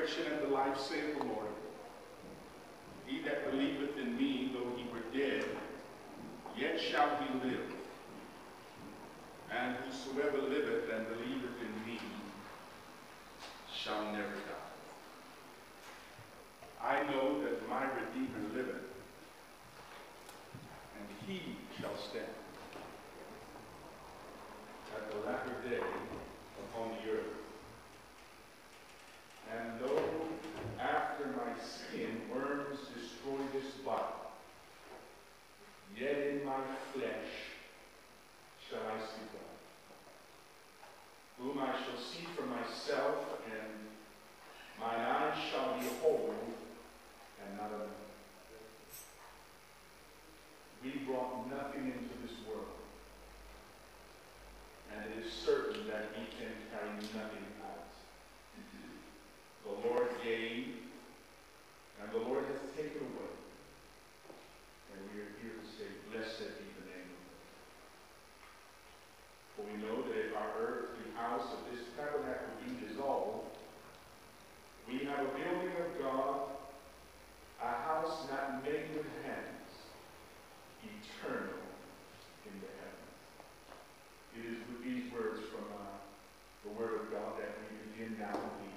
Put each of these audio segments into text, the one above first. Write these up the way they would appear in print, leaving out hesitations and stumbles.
resurrection and the life, saith the Lord. He that believeth in me, though he were dead, yet shall he live. And whosoever liveth and believeth in me shall never die. I know that my Redeemer liveth, and he shall stand at the latter day upon the earth. And though after my skin worms destroy this body, yet in my flesh shall I see God, whom I shall see for myself, and mine eyes shall behold, and not another. We brought nothing into this world, and it is certain that we can carry nothing out. The Lord gave, and the Lord has taken away. And we are here to say, blessed be the name of the Lord. For we know that if our earthly house of this tabernacle be dissolved, we have a building of God, a house not made with hands, eternal in the heavens. It is with these words from the Word of God that we begin now the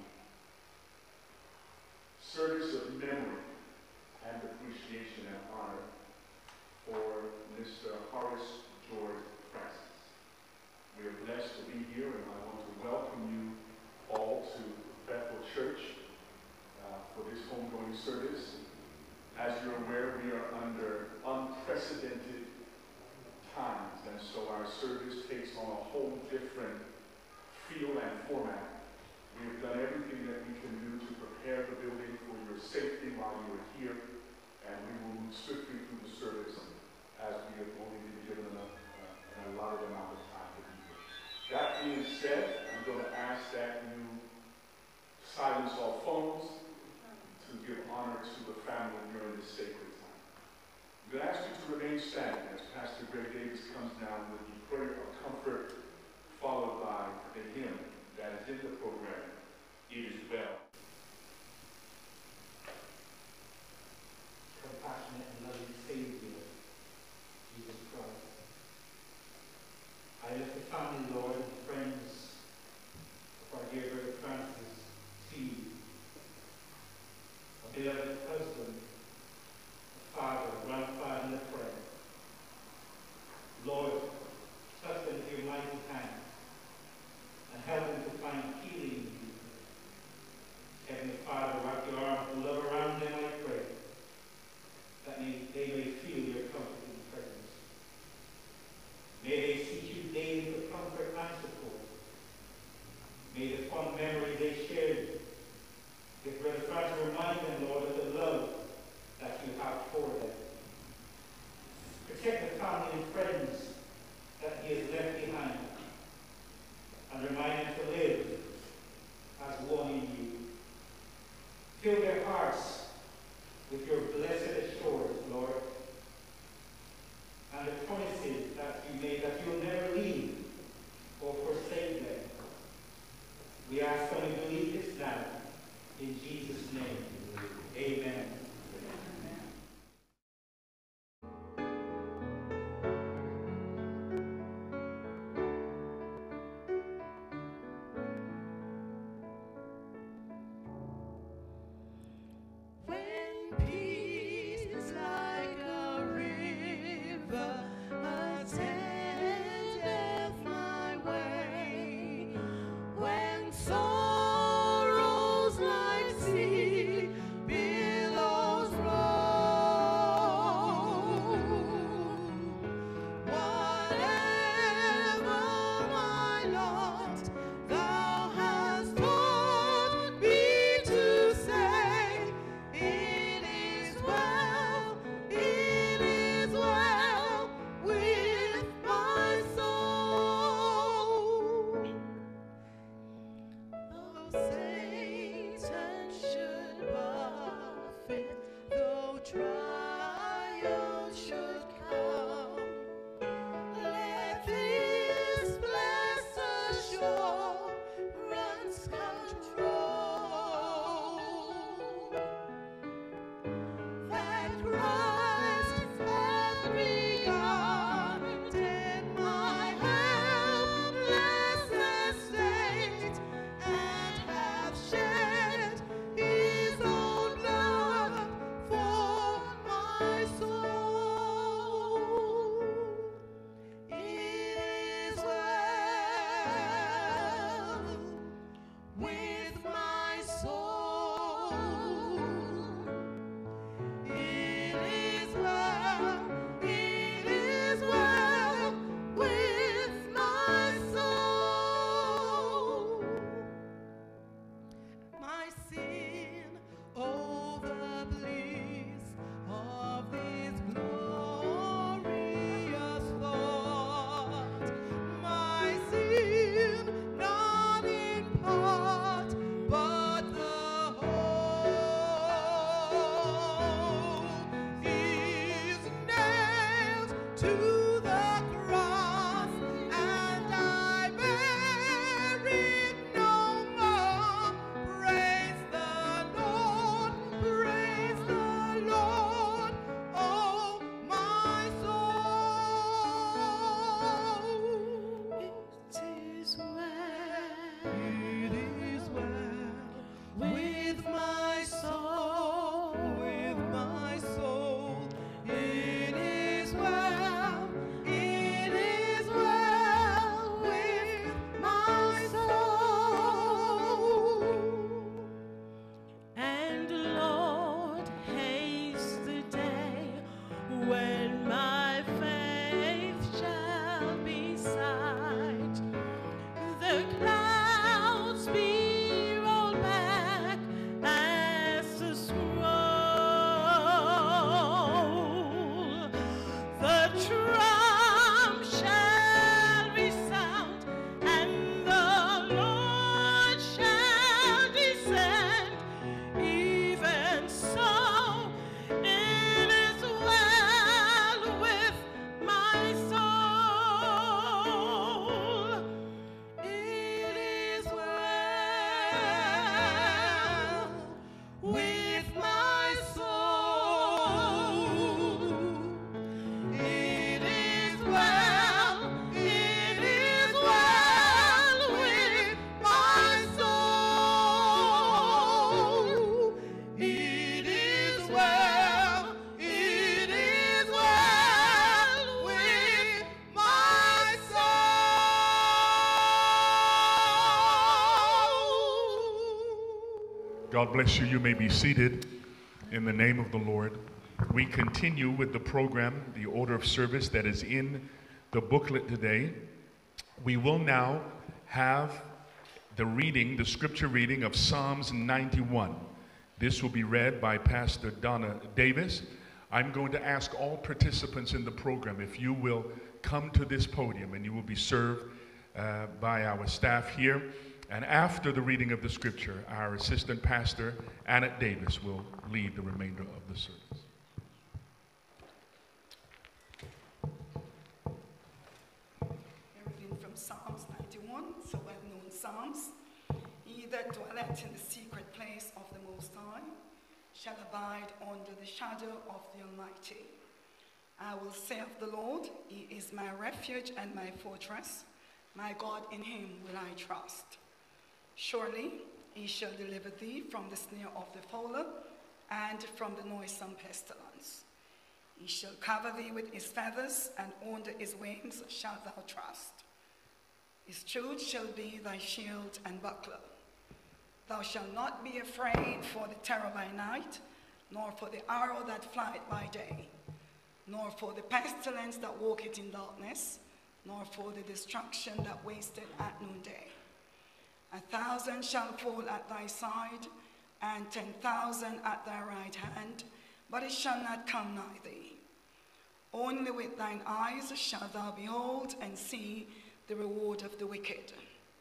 service of memory and appreciation and honor for Mr. Horace G Francis. We are blessed to be here, and I want to welcome you all to Bethel Church for this homegoing service. As you're aware, we are under unprecedented times, and so our service takes on a whole different feel and format. We have done everything that we can do to prepare the building for your safety while you are here, and we will move swiftly through the service as we have only been given an allotted amount of time to be here. That being said, I'm going to ask that you silence all phones to give honor to the family during this sacred time. I'm going to ask you to remain standing as Pastor Greg Davis comes down with the prayer of comfort, followed by the hymn that is in the program, It Is Well. Compassionate and loving Savior, Jesus Christ, I lift the family, Lord, and friends of our dear brother Francis to you, a beloved husband, a father, a grandfather, and a friend. Lord, touch them with your mighty hand and help them to find healing in you. Heavenly Father, wrap your arms of love around them, I pray, that they may feel your comforting presence. May they seek you daily for comfort and support. May the fond memory they shared with Brother Francis remind them, Lord, of the love that you have for them. Protect the family and friends that he has left behind, and remind them to live as one in you. Fill their hearts with your blessed assurance, Lord, and the promises that you made that you'll never leave or forsake them. We ask and we believe this now. In Jesus' name, amen. Amen. God bless you. You may be seated in the name of the Lord. We continue with the program, the order of service that is in the booklet today. We will now have the scripture reading of Psalms 91. This will be read by Pastor Donna Davis. I'm going to ask all participants in the program if you will come to this podium, and you will be served by our staff here. And after the reading of the scripture, our assistant pastor, Annette Davis, will lead the remainder of the service. A reading from Psalms 91, so well-known Psalms. He that dwelleth in the secret place of the Most High shall abide under the shadow of the Almighty. I will say of the Lord, He is my refuge and my fortress. My God, in Him will I trust. Surely He shall deliver thee from the snare of the fowler and from the noisome pestilence. He shall cover thee with His feathers, and under His wings shalt thou trust. His truth shall be thy shield and buckler. Thou shalt not be afraid for the terror by night, nor for the arrow that flieth by day, nor for the pestilence that walketh in darkness, nor for the destruction that wasteth at noonday. 1,000 shall fall at thy side, and 10,000 at thy right hand, but it shall not come nigh thee. Only with thine eyes shalt thou behold and see the reward of the wicked.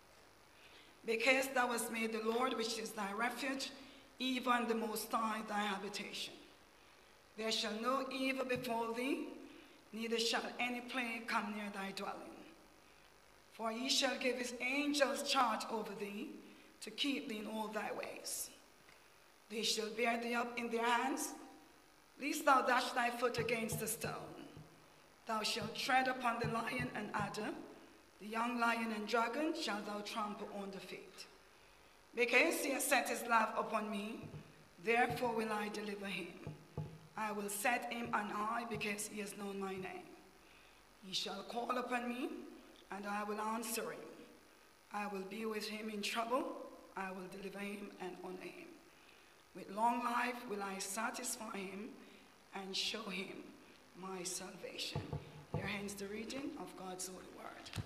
Because thou hast made the Lord, which is thy refuge, even the Most High thy habitation. There shall no evil befall thee, neither shall any plague come near thy dwelling. For he shall give his angels charge over thee, to keep thee in all thy ways. They shall bear thee up in their hands, lest thou dash thy foot against a stone. Thou shalt tread upon the lion and adder, the young lion and dragon shalt thou trample under feet. Because he has set his love upon me, therefore will I deliver him. I will set him on high, because he has known my name. He shall call upon me, and I will answer him. I will be with him in trouble. I will deliver him and honor him. With long life will I satisfy him and show him my salvation. Here ends the reading of God's holy word.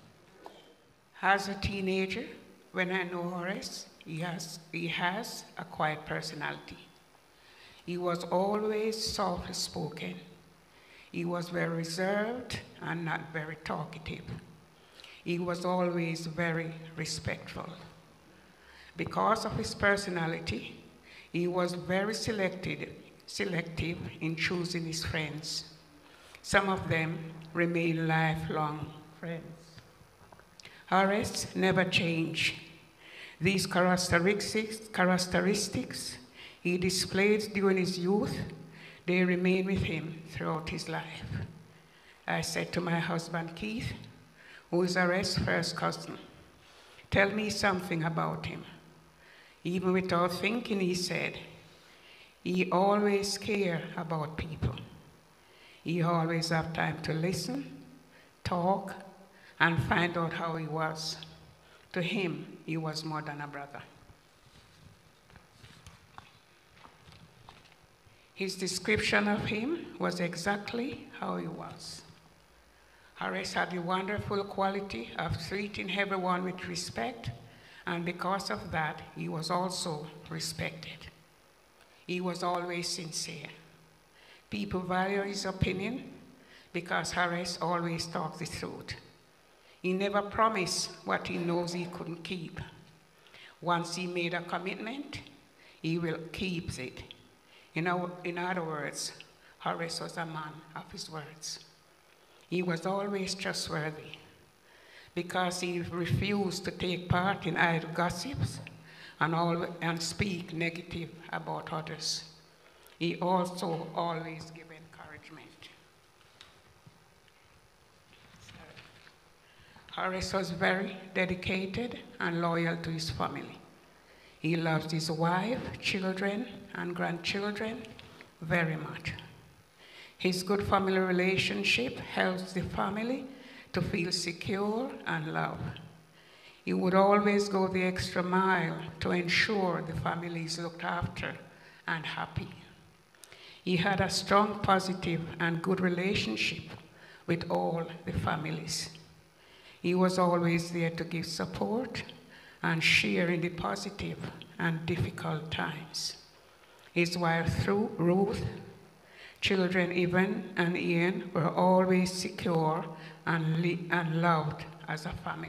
As a teenager, when I know Horace, he has a quiet personality. He was always softly spoken. He was very reserved and not very talkative. He was always very respectful. Because of his personality, he was very selective in choosing his friends. Some of them remain lifelong friends. Horace never changed. These characteristics he displayed during his youth, they remain with him throughout his life. I said to my husband, Keith, who is Horace's first cousin, tell me something about him. Even without thinking, he said, he always cared about people. He always had time to listen, talk, and find out how he was. To him, he was more than a brother. His description of him was exactly how he was. Horace had the wonderful quality of treating everyone with respect, and because of that, he was also respected. He was always sincere. People value his opinion because Horace always talked the truth. He never promised what he knows he couldn't keep. Once he made a commitment, he will keep it. In other words, Horace was a man of his words. He was always trustworthy because he refused to take part in idle gossips and speak negative about others. He also always gave encouragement. Horace was very dedicated and loyal to his family. He loved his wife, children, and grandchildren very much. His good family relationship helps the family to feel secure and loved. He would always go the extra mile to ensure the family is looked after and happy. He had a strong, positive, and good relationship with all the families. He was always there to give support and share in the positive and difficult times. His wife, Ruth, children, Evan and Ian, were always secure and loved as a family.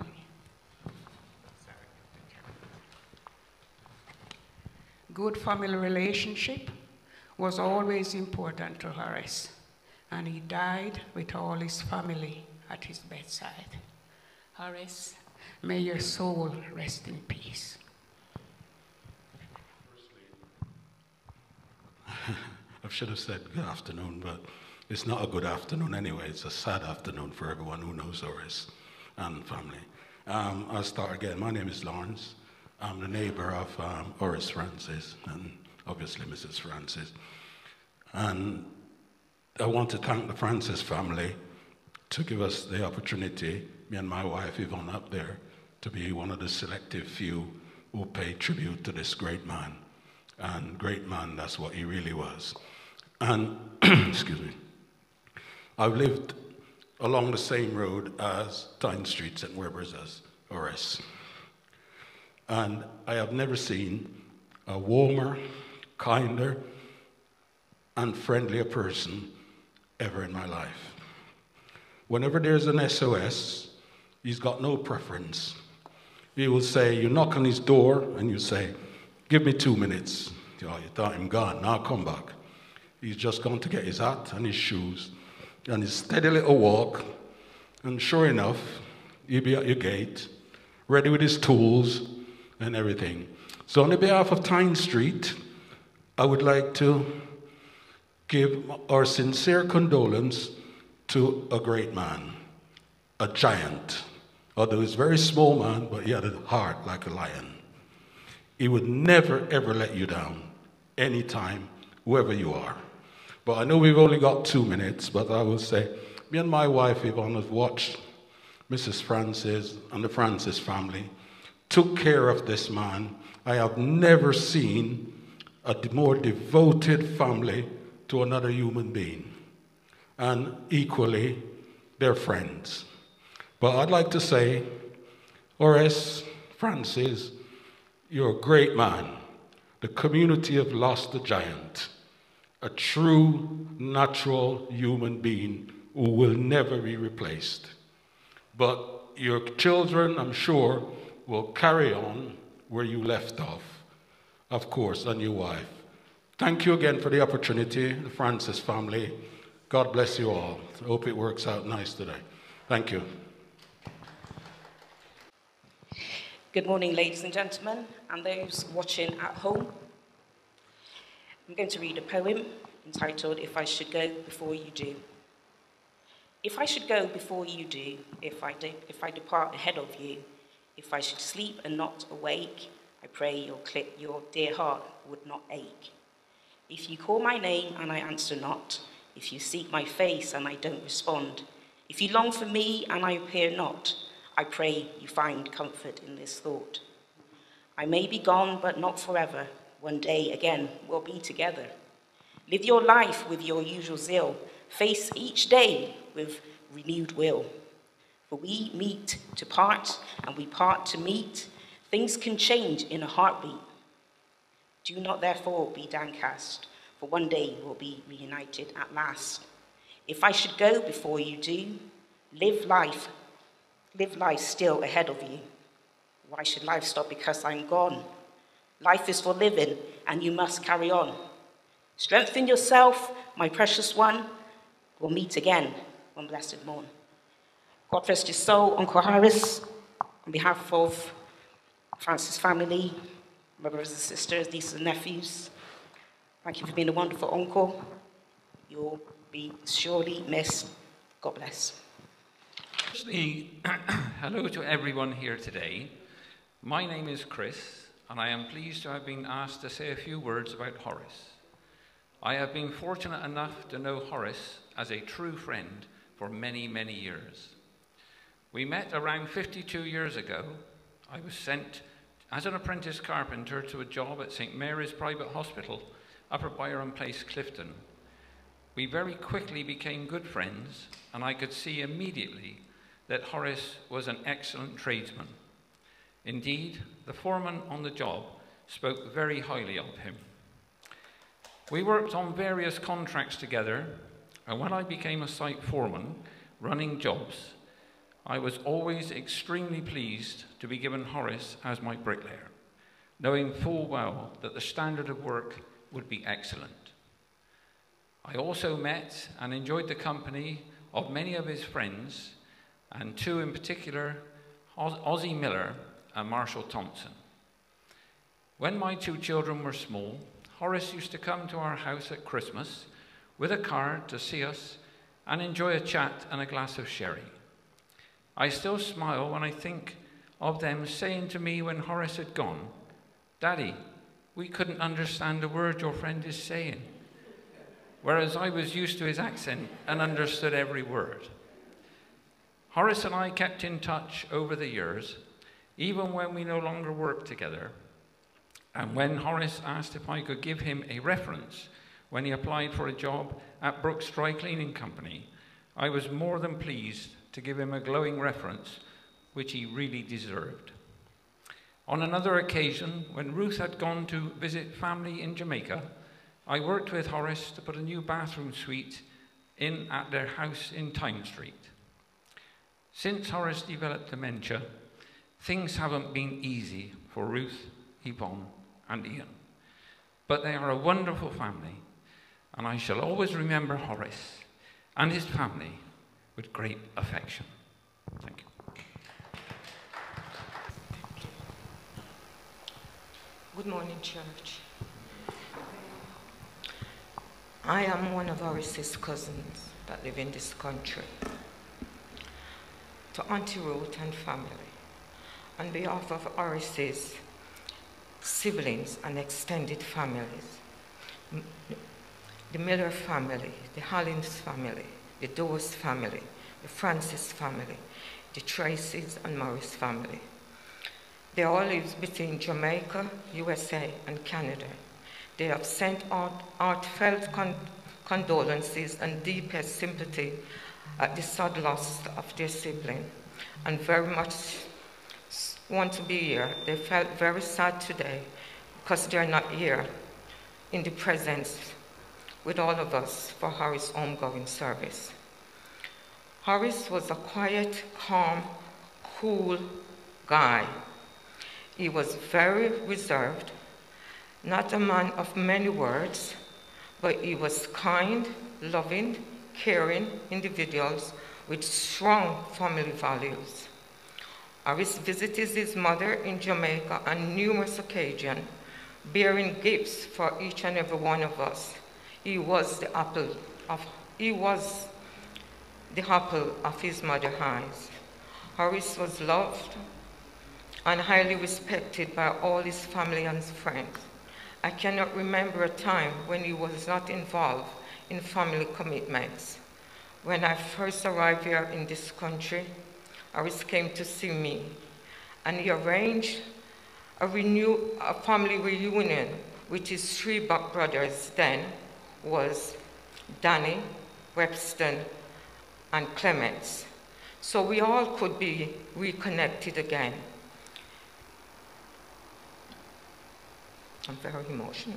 Good family relationship was always important to Horace, and he died with all his family at his bedside. Horace, may your soul rest in peace. I should have said good afternoon, but it's not a good afternoon anyway. It's a sad afternoon for everyone who knows Horace and family. I'll start again. My name is Lawrence. I'm the neighbor of Horace Francis and obviously Mrs. Francis. And I want to thank the Francis family to give us the opportunity, me and my wife Yvonne up there, to be one of the selective few who pay tribute to this great man. And great man, that's what he really was. And, excuse me, I've lived along the same road as Tyne Street, St. Weber's as Horace. And I have never seen a warmer, kinder, and friendlier person ever in my life. Whenever there's an SOS, he's got no preference. He will say, you knock on his door and you say, give me 2 minutes. You thought him gone, now come back. He's just gone to get his hat and his shoes and his steady little walk. And sure enough, he'll be at your gate, ready with his tools and everything. So on the behalf of Tyne Street, I would like to give our sincere condolence to a great man, a giant. Although he's a very small man, but he had a heart like a lion. He would never, ever let you down, anytime, whoever you are. But I know we've only got 2 minutes, but I will say, me and my wife, Yvonne, have watched Mrs. Francis and the Francis family, took care of this man. I have never seen a more devoted family to another human being. And equally, they're friends. But I'd like to say, Horace Francis, you're a great man. The community have lost a giant, a true, natural human being who will never be replaced. But your children, I'm sure, will carry on where you left off, of course, and your wife. Thank you again for the opportunity, the Francis family. God bless you all. I hope it works out nice today. Thank you. Good morning, ladies and gentlemen, and those watching at home. I'm going to read a poem entitled, If I Should Go Before You Do. If I should go before you do, if I depart ahead of you, if I should sleep and not awake, I pray your dear heart would not ache. If you call my name and I answer not, if you seek my face and I don't respond, if you long for me and I appear not, I pray you find comfort in this thought. I may be gone, but not forever. One day again we'll be together. Live your life with your usual zeal. Face each day with renewed will. For we meet to part, and we part to meet. Things can change in a heartbeat. Do not therefore be downcast, for one day we'll be reunited at last. If I should go before you do, live life still ahead of you. Why should life stop because I'm gone? Life is for living, and you must carry on. Strengthen yourself, my precious one. We'll meet again one blessed morn. God rest his soul, Uncle Horace, on behalf of Francis family, my brothers and sisters, nieces and nephews. Thank you for being a wonderful uncle. You'll be surely missed. God bless. Firstly, hello to everyone here today. My name is Chris, and I am pleased to have been asked to say a few words about Horace. I have been fortunate enough to know Horace as a true friend for many, many years. We met around 52 years ago I was sent as an apprentice carpenter to a job at St Mary's Private Hospital, Upper Byron Place, Clifton. We very quickly became good friends, and I could see immediately that Horace was an excellent tradesman. Indeed, the foreman on the job spoke very highly of him. We worked on various contracts together, and when I became a site foreman running jobs, I was always extremely pleased to be given Horace as my bricklayer, knowing full well that the standard of work would be excellent. I also met and enjoyed the company of many of his friends, and two in particular, Ozzie Miller and Marshall Thompson. When my two children were small, Horace used to come to our house at Christmas with a card to see us and enjoy a chat and a glass of sherry. I still smile when I think of them saying to me when Horace had gone, "Daddy, we couldn't understand a word your friend is saying," whereas I was used to his accent and understood every word. Horace and I kept in touch over the years, even when we no longer worked together. And when Horace asked if I could give him a reference when he applied for a job at Brooks Dry Cleaning Company, I was more than pleased to give him a glowing reference, which he really deserved. On another occasion, when Ruth had gone to visit family in Jamaica, I worked with Horace to put a new bathroom suite in at their house in Tyne Street. Since Horace developed dementia, things haven't been easy for Ruth, Yvonne, and Ian. But they are a wonderful family, and I shall always remember Horace and his family with great affection. Thank you. Good morning, church. I am one of Horace's cousins that live in this country. To Auntie Ruth and family, on behalf of Horace's siblings and extended families, the Miller family, the Hollins family, the Dawes family, the Francis family, the Tracys and Morris family. They all live between Jamaica, USA, and Canada. They have sent heartfelt condolences and deepest sympathy at the sad loss of their sibling, and very much want to be here. They felt very sad today because they're not here in the presence with all of us for Horace's homegoing service. Horace was a quiet, calm, cool guy. He was very reserved, not a man of many words, but he was kind, loving, caring individuals with strong family values. Horace visited his mother in Jamaica on numerous occasions, bearing gifts for each and every one of us. He was the apple of his mother's eyes. Horace was loved and highly respected by all his family and friends. I cannot remember a time when he was not involved in family commitments. When I first arrived here in this country, Horace came to see me, and he arranged a family reunion with his three brothers then was Danny, Webston, and Clements. So we all could be reconnected again. I'm very emotional.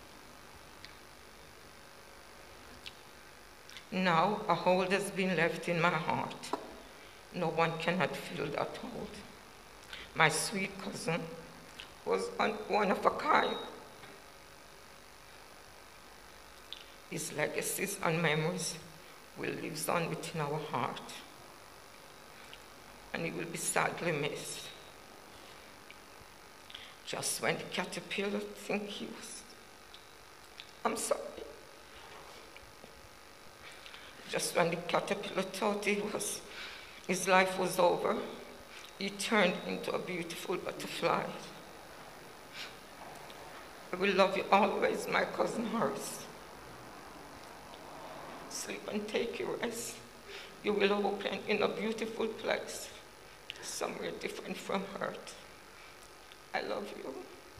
Now a hole has been left in my heart. No one cannot fill that hole. My sweet cousin was one of a kind. His legacies and memories will live on within our heart, and he will be sadly missed. Just when the caterpillar think he was, I'm sorry. Just when the caterpillar thought his life was over, he turned into a beautiful butterfly. I will love you always, my cousin Horace. Sleep and take your rest. You will open in a beautiful place, somewhere different from Earth. I love you.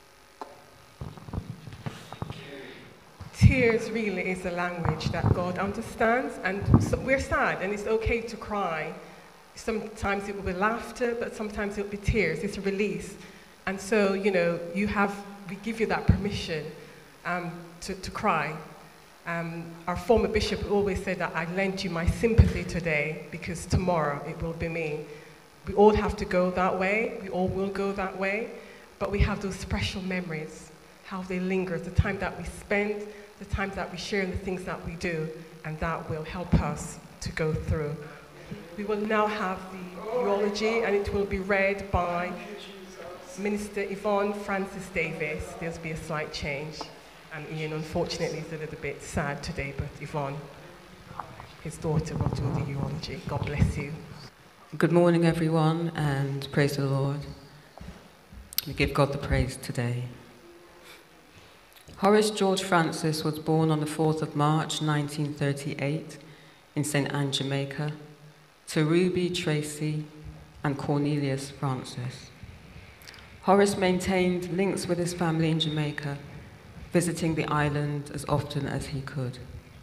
Tears really is a language that God understands, and so we're sad, and it's okay to cry. Sometimes it will be laughter, but sometimes it will be tears. It's a release. And so, you know, we give you that permission to cry. Our former bishop always said that I lend you my sympathy today because tomorrow it will be me. We all have to go that way. We all will go that way. But we have those special memories, how they linger, the time that we spend, the times that we share, and the things that we do, and that will help us to go through. We will now have the eulogy, and it will be read by Minister Yvonne Francis Davis. There'll be a slight change. And Ian, unfortunately, is a little bit sad today, but Yvonne, his daughter, will do the eulogy. God bless you. Good morning, everyone, and praise the Lord. We give God the praise today. Horace George Francis was born on the 4th of March, 1938, in St. Anne, Jamaica, to Ruby Tracy and Cornelius Francis. Horace maintained links with his family in Jamaica, visiting the island as often as he could.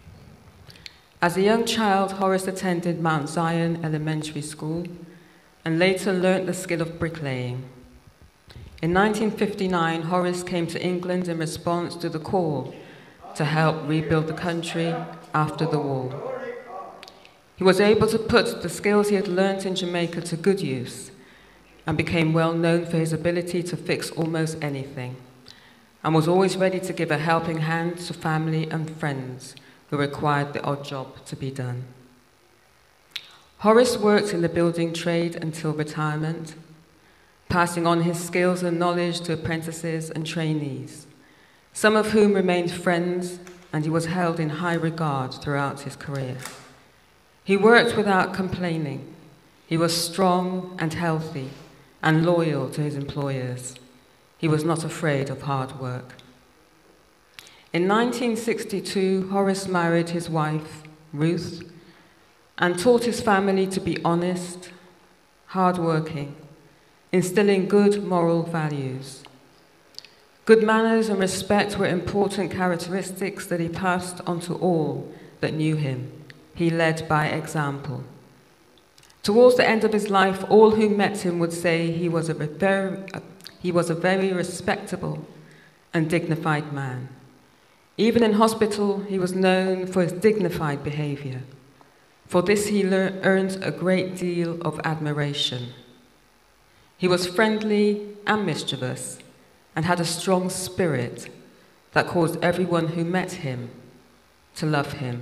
As a young child, Horace attended Mount Zion Elementary School and later learnt the skill of bricklaying. In 1959, Horace came to England in response to the call to help rebuild the country after the war. He was able to put the skills he had learnt in Jamaica to good use and became well known for his ability to fix almost anything, and was always ready to give a helping hand to family and friends who required the odd job to be done. Horace worked in the building trade until retirement, passing on his skills and knowledge to apprentices and trainees, some of whom remained friends, and he was held in high regard throughout his career. He worked without complaining. He was strong and healthy and loyal to his employers. He was not afraid of hard work. In 1962, Horace married his wife, Ruth, and taught his family to be honest, hardworking, instilling good moral values. Good manners and respect were important characteristics that he passed on to all that knew him. He led by example. Towards the end of his life, all who met him would say he was a very respectable and dignified man. Even in hospital, he was known for his dignified behavior. For this, he earned a great deal of admiration. He was friendly and mischievous and had a strong spirit that caused everyone who met him to love him.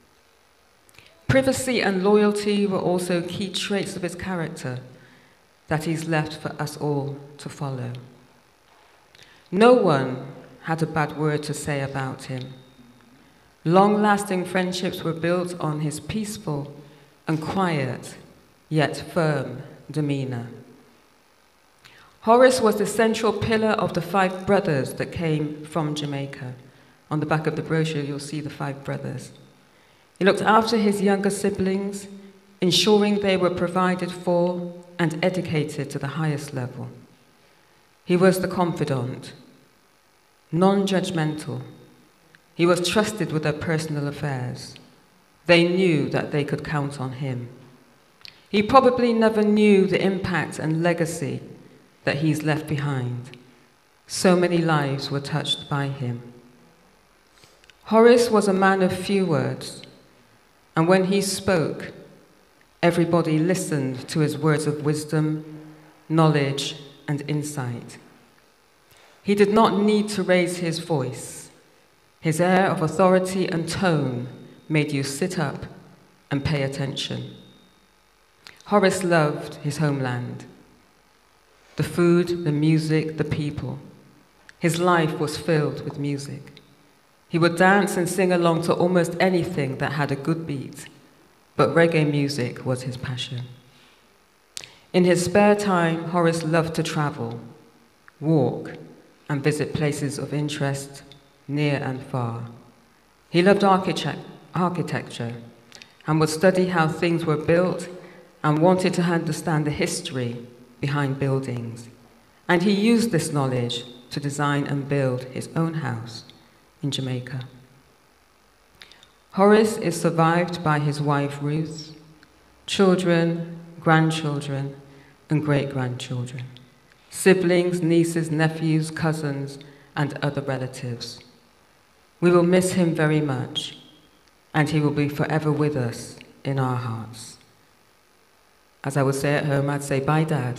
Privacy and loyalty were also key traits of his character that he's left for us all to follow. No one had a bad word to say about him. Long-lasting friendships were built on his peaceful and quiet, yet firm demeanor. Horace was the central pillar of the 5 brothers that came from Jamaica. On the back of the brochure, you'll see the 5 brothers. He looked after his younger siblings, ensuring they were provided for and educated to the highest level. He was the confidant, non-judgmental. He was trusted with their personal affairs. They knew that they could count on him. He probably never knew the impact and legacy that he's left behind. So many lives were touched by him. Horace was a man of few words, and when he spoke, everybody listened to his words of wisdom, knowledge, and insight. He did not need to raise his voice. His air of authority and tone made you sit up and pay attention. Horace loved his homeland. The food, the music, the people. His life was filled with music. He would dance and sing along to almost anything that had a good beat, but reggae music was his passion. In his spare time, Horace loved to travel, walk, and visit places of interest near and far. He loved architecture and would study how things were built and wanted to understand the history behind buildings and he used this knowledge to design and build his own house in Jamaica. Horace is survived by his wife Ruth, children, grandchildren, and great-grandchildren, siblings, nieces, nephews, cousins, and other relatives. We will miss him very much, and he will be forever with us in our hearts. As I would say at home, I'd say, bye, Dad.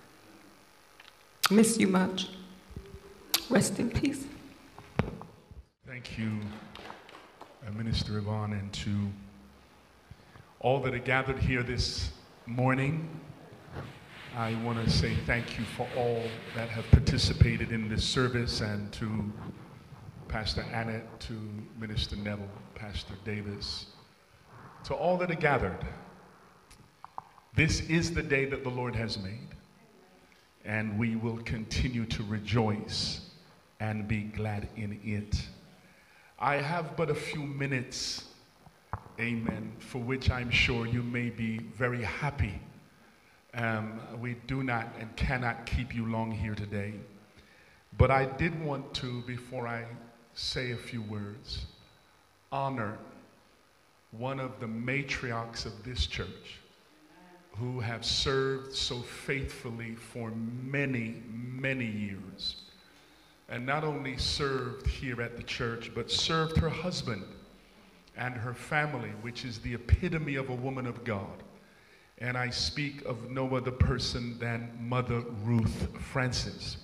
Miss you much. Rest in peace. Thank you, Minister Yvonne, and to all that are gathered here this morning. I want to say thank you for all that have participated in this service, and to Pastor Annette, to Minister Neville, Pastor Davis, to all that are gathered. This is the day that the Lord has made, and we will continue to rejoice and be glad in it. I have but a few minutes, amen, for which I'm sure you may be very happy. We do not and cannot keep you long here today. But I did want to, before I say a few words, honor one of the matriarchs of this church who have served so faithfully for many, many years. And not only served here at the church, but served her husband and her family, which is the epitome of a woman of God. And I speak of no other person than Mother Ruth Francis.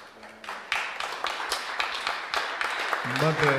Mother,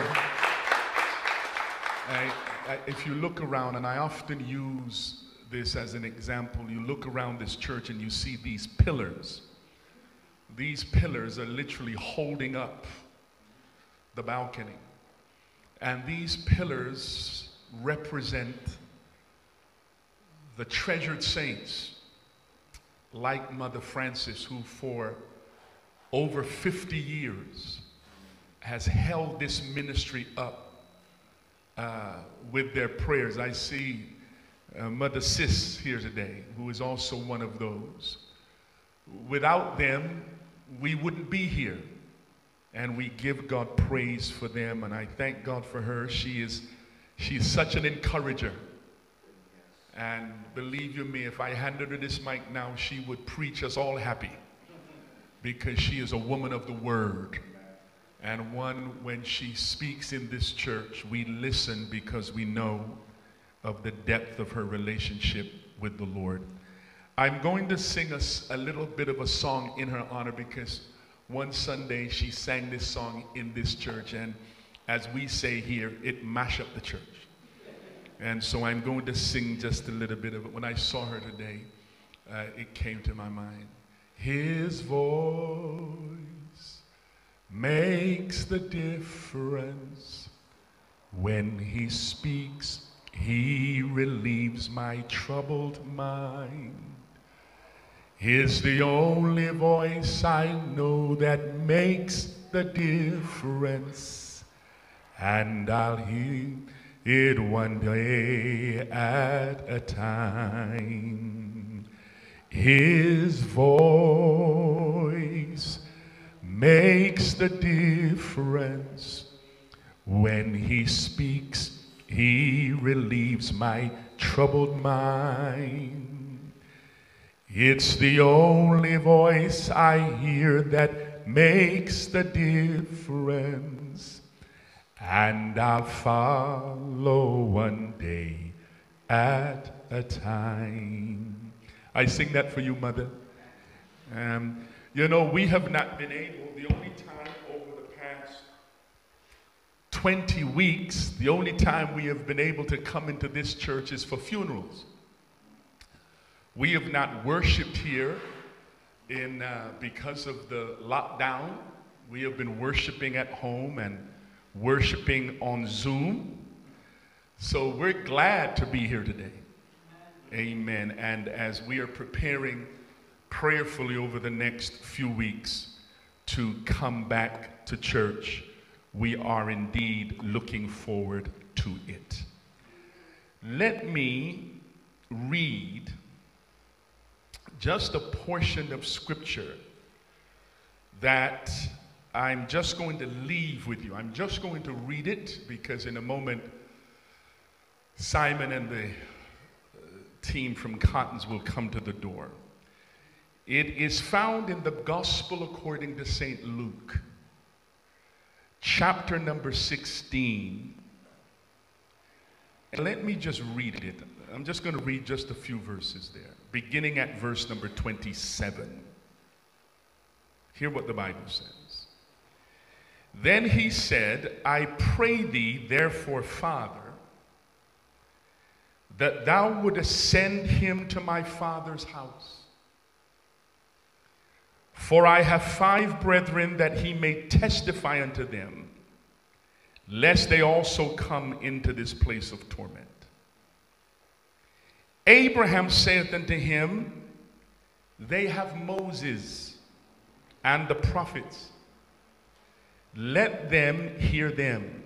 if you look around, and I often use this as an example, you look around this church and you see these pillars. These pillars are literally holding up the balcony. And these pillars represent the treasured saints like Mother Francis, who for over 50 years has held this ministry up with their prayers. I see Mother Sis here today, who is also one of those. Without them, we wouldn't be here. And we give God praise for them, and I thank God for her. She's such an encourager. And believe you me, if I handed her this mic now, she would preach us all happy, because she is a woman of the word. And one, when she speaks in this church, we listen because we know of the depth of her relationship with the Lord. I'm going to sing us a little bit of a song in her honor, because one Sunday she sang this song in this church, and as we say here, it mashed up the church. And so I'm going to sing just a little bit of it. When I saw her today, it came to my mind. His voice makes the difference. When he speaks, he relieves my troubled mind. He's the only voice I know that makes the difference, and I'll hear it one day at a time. His voice makes the difference. When he speaks, he relieves my troubled mind. It's the only voice I hear that makes the difference, and I'll follow one day at a time. I sing that for you, Mother. You know, we have not been able, the only time over the past 20 weeks, the only time we have been able to come into this church is for funerals. We have not worshiped here because of the lockdown. We have been worshiping at home and worshiping on Zoom. So we're glad to be here today. Amen. And as we are preparing prayerfully over the next few weeks to come back to church, we are indeed looking forward to it. Let me read just a portion of scripture that I'm just going to leave with you. I'm just going to read it because in a moment, Simon and the team from Cottons will come to the door. It is found in the Gospel according to St. Luke, chapter number 16. And let me just read it. I'm just going to read just a few verses there, beginning at verse number 27. Hear what the Bible says. Then he said, I pray thee, therefore, Father, that thou wouldest send him to my father's house. For I have 5 brethren, that he may testify unto them, lest they also come into this place of torment. Abraham saith unto him, they have Moses and the prophets. Let them hear them.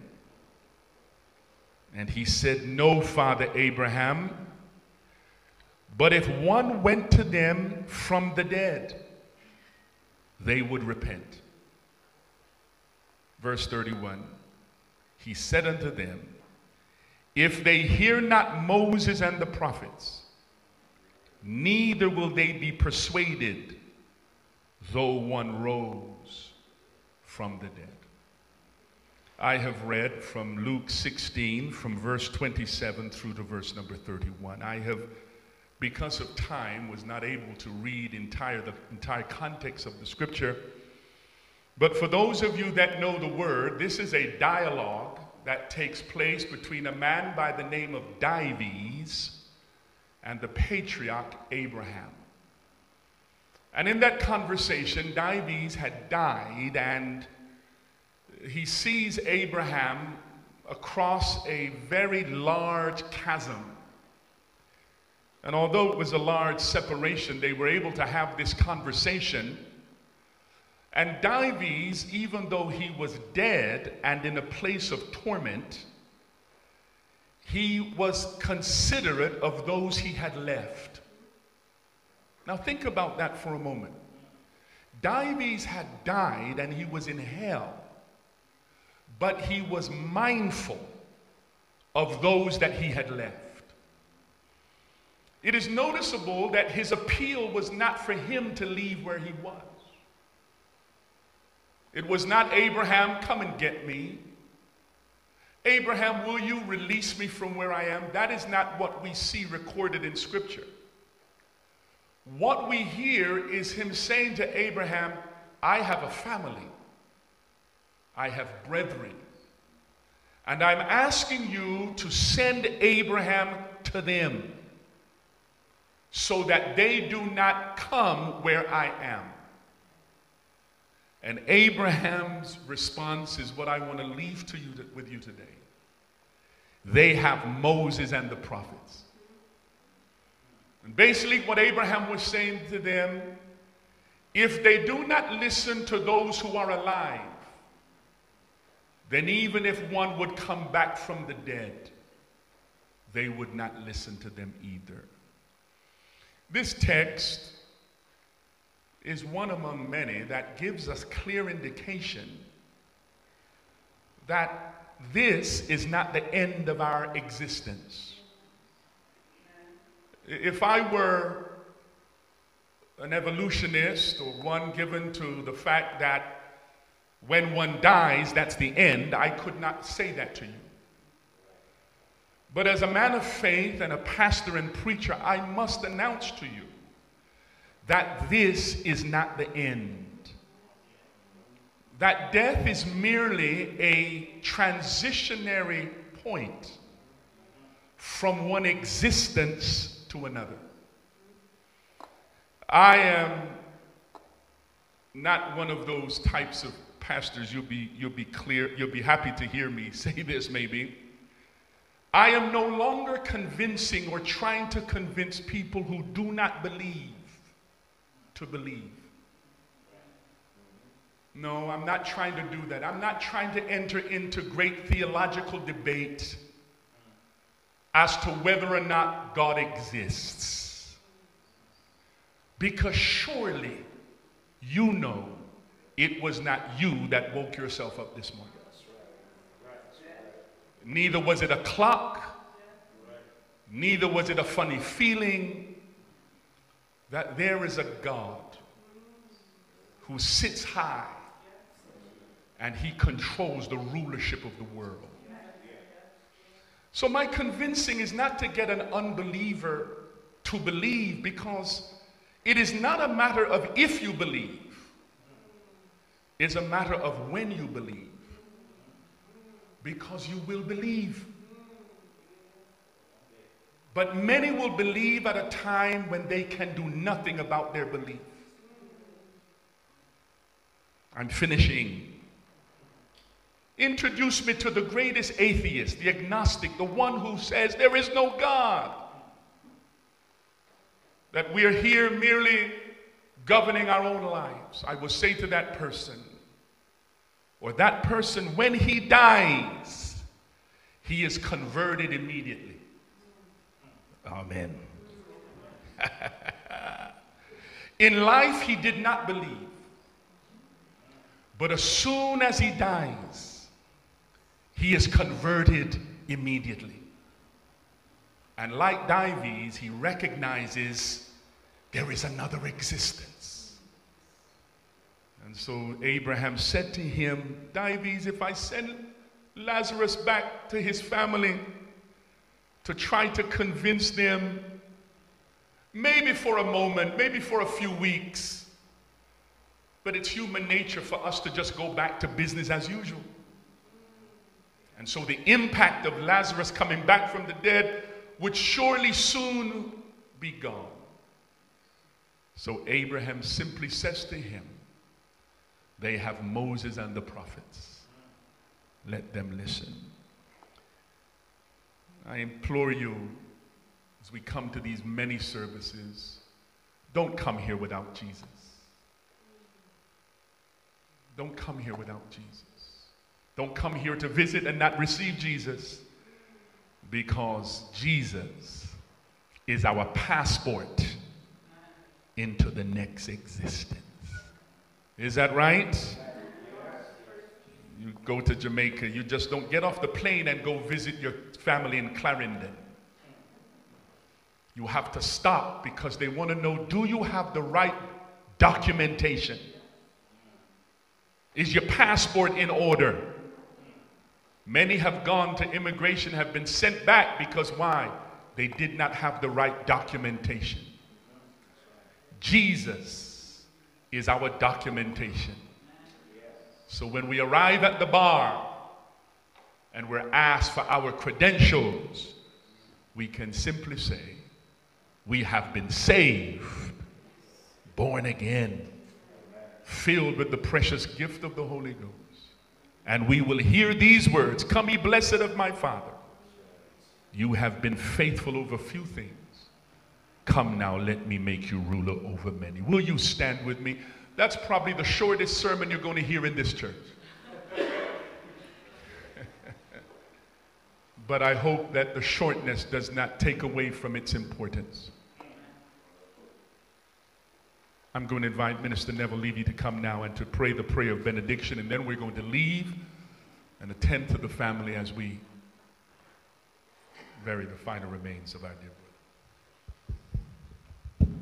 And he said, no, Father Abraham, but if one went to them from the dead, they would repent. Verse 31, he said unto them, if they hear not Moses and the prophets, neither will they be persuaded, though one rose from the dead. I have read from Luke 16, from verse 27 through to verse number 31. I have, because of time, was not able to read the entire context of the scripture. But for those of you that know the word, this is a dialogue that takes place between a man by the name of Dives and the patriarch Abraham. And in that conversation, Dives had died, and he sees Abraham across a very large chasm. And although it was a large separation, they were able to have this conversation. And Dives, even though he was dead and in a place of torment, he was considerate of those he had left. Now think about that for a moment. Dives had died and he was in hell, but he was mindful of those that he had left. It is noticeable that his appeal was not for him to leave where he was. It was not, Abraham, come and get me. Abraham, will you release me from where I am? That is not what we see recorded in Scripture. What we hear is him saying to Abraham, I have a family. I have brethren. And I'm asking you to send Abraham to them so that they do not come where I am. And Abraham's response is what I want to leave to you with you today. They have Moses and the prophets. And basically what Abraham was saying to them, if they do not listen to those who are alive, then even if one would come back from the dead, they would not listen to them either. This text is one among many that gives us clear indication that this is not the end of our existence. If I were an evolutionist or one given to the fact that when one dies, that's the end, I could not say that to you. But as a man of faith and a pastor and preacher, I must announce to you that this is not the end. That death is merely a transitionary point from one existence to another. I am not one of those types of pastors, you'll be happy to hear me say this maybe. I am no longer convincing or trying to convince people who do not believe to believe. No, I'm not trying to do that. I'm not trying to enter into great theological debate as to whether or not God exists. Because surely you know it was not you that woke yourself up this morning. Neither was it a clock. Neither was it a funny feeling. That there is a God who sits high and he controls the rulership of the world. So my convincing is not to get an unbeliever to believe, because it is not a matter of if you believe. It's a matter of when you believe. Because you will believe. But many will believe at a time when they can do nothing about their belief. I'm finishing. Introduce me to the greatest atheist, the agnostic, the one who says there is no God. That we are here merely governing our own lives. I will say to that person, or that person, when he dies, he is converted immediately. Amen. In life, he did not believe. But as soon as he dies, he is converted immediately. And like Dives, he recognizes there is another existence. And so Abraham said to him, Dives, if I send Lazarus back to his family to try to convince them, maybe for a moment, maybe for a few weeks, but it's human nature for us to just go back to business as usual. And so the impact of Lazarus coming back from the dead would surely soon be gone. So Abraham simply says to him, they have Moses and the prophets. Let them listen. I implore you, as we come to these many services, don't come here without Jesus. Don't come here without Jesus. Don't come here to visit and not receive Jesus, because Jesus is our passport into the next existence. Is that right? You go to Jamaica, you just don't get off the plane and go visit your family in Clarendon. You have to stop because they want to know, do you have the right documentation? Is your passport in order? Many have gone to immigration, have been sent back because why? They did not have the right documentation. Jesus is our documentation. So when we arrive at the bar and we're asked for our credentials, we can simply say, we have been saved, born again, filled with the precious gift of the Holy Ghost. And we will hear these words, come ye blessed of my Father. You have been faithful over few things. Come now, let me make you ruler over many. Will you stand with me? That's probably the shortest sermon you're going to hear in this church. But I hope that the shortness does not take away from its importance. I'm going to invite Minister Neville Levy to come now and to pray the prayer of benediction, and then we're going to leave and attend to the family as we bury the final remains of our dear brother.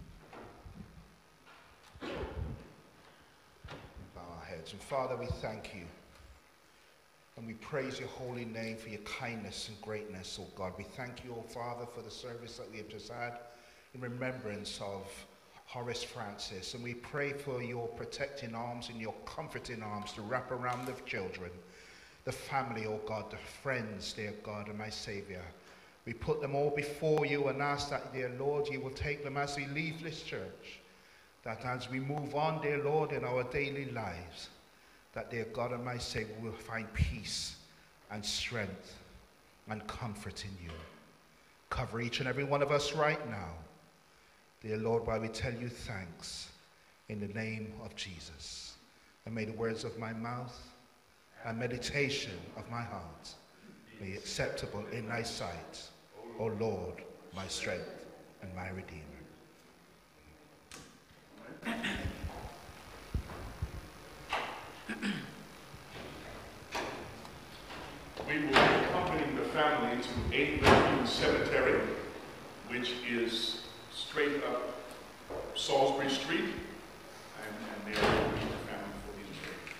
Bow our heads. And Father, we thank you. And we praise your holy name for your kindness and greatness, oh God. We thank you, oh Father, for the service that we have just had in remembrance of Horace Francis. And we pray for your protecting arms and your comforting arms to wrap around the children, the family, oh God, the friends, dear God, and my Savior. We put them all before you and ask that, dear Lord, you will take them as we leave this church. That as we move on, dear Lord, in our daily lives, that, dear God and my Savior, will find peace and strength and comfort in you. Cover each and every one of us right now, dear Lord, while we tell you thanks in the name of Jesus. And may the words of my mouth and meditation of my heart be acceptable in thy sight, O Lord, my strength and my Redeemer. family to 8 Bethel Cemetery, which is straight up Salisbury Street, and there will be the family for these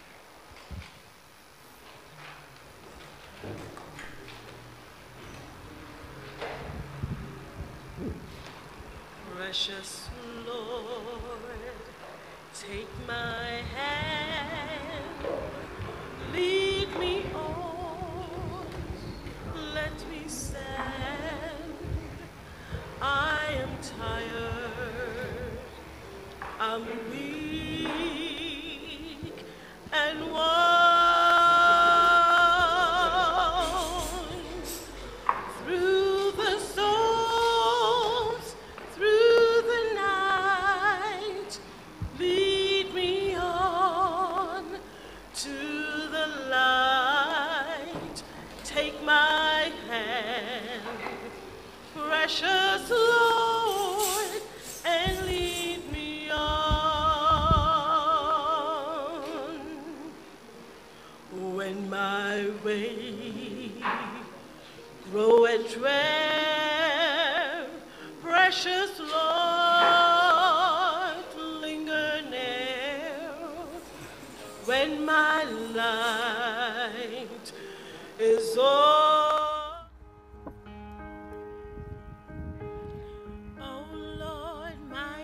prayers. Precious Lord, take my hand, lead me on, let me stand. I am tired, I'm weak and worn. Through the storms, through the night, lead me on to the light. Take my hand, precious Lord, and lead me on. When my way groweth drear, precious Lord, linger near. When my light is o'er, oh Lord my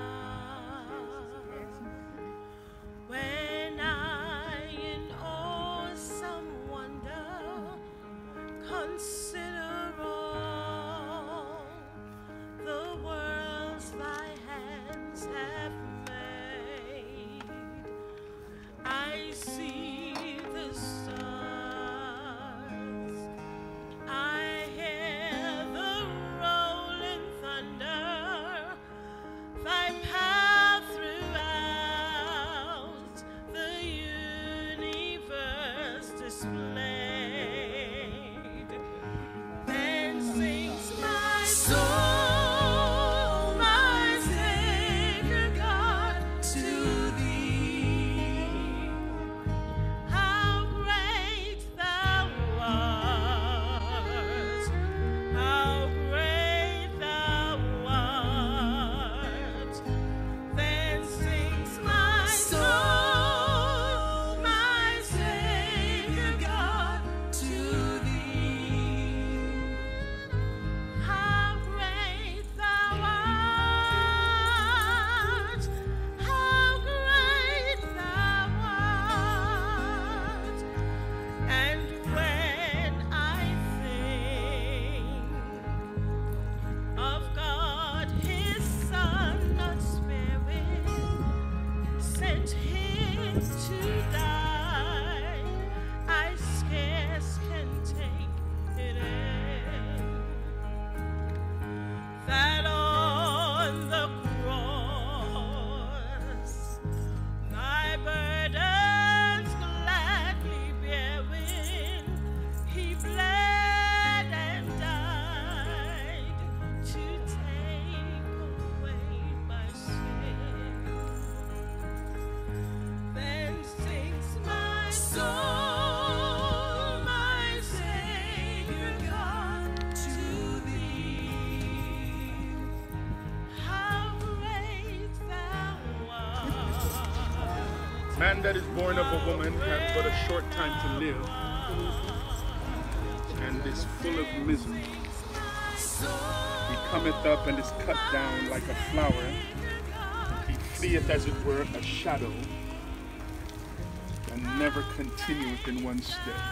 God, when I in awesome wonder consider all the worlds thy hands have made, I see the stars, I hear the rolling thunder, thy path throughout the universe displayed. Then sings my soul, my Savior God, to thee. How great thou art, how great thou art. Then sings my soul, my Savior God, to thee. How great thou art, how great thou art. And when I think of God, his Son not sparing, sent him to die, I scarce can take it in, that on the cross my burdens gladly bearing, he bled and died to take away my sin. Then sings my soul, my Savior God, to thee. How great thou art. Man that is born of a woman hath but a short time to live, and is full of misery. He cometh up and is cut down like a flower. He fleeth as it were a shadow, and never continueth in one stead.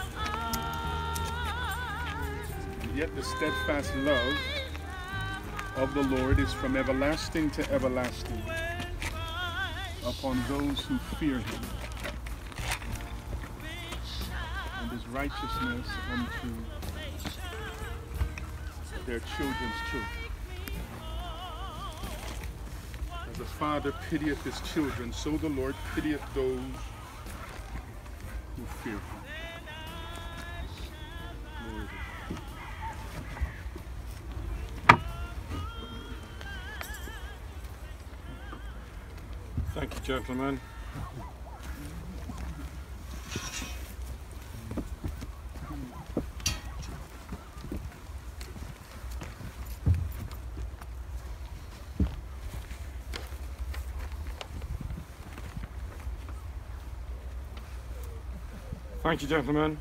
And yet the steadfast love of the Lord is from everlasting to everlasting upon those who fear him, and his righteousness unto their children's children. As the Father pitieth his children, so the Lord pitieth those who fear him. Glory to God. Thank you, gentlemen. Thank you, gentlemen.